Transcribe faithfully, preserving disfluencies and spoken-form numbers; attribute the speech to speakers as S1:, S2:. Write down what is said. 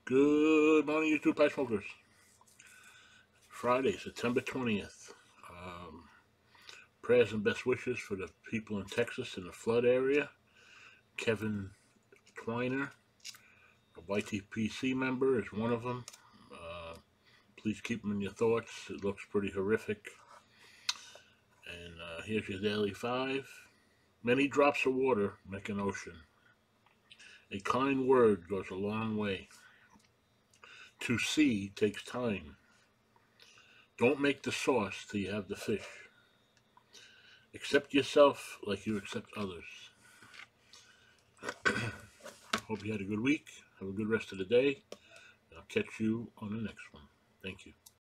S1: Good morning, YouTube Pie Smokers. Friday, September twentieth. Um, prayers and best wishes for the people in Texas in the flood area. Kevin Twiner, a Y T P C member, is one of them. Uh, please keep him in your thoughts. It looks pretty horrific. And uh, here's your daily five. Many drops of water make an ocean. A kind word goes a long way. To see takes time. Don't make the sauce till you have the fish. Accept yourself like you accept others. Hope you had a good week. Have a good rest of the day. I'll catch you on the next one. Thank you.